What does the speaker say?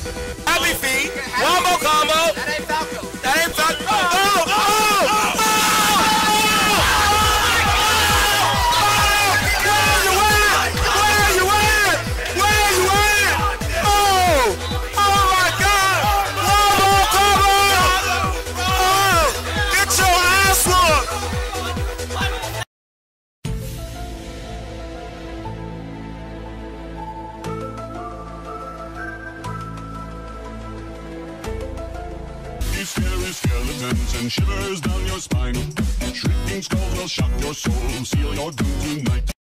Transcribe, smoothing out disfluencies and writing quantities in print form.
Happy feet. One more combo. That ain't Falco. That ain't Falco. Oh, oh, oh, oh. Scary skeletons and shivers down your spine. Shrieking skulls will shock your soul, seal your doom tonight.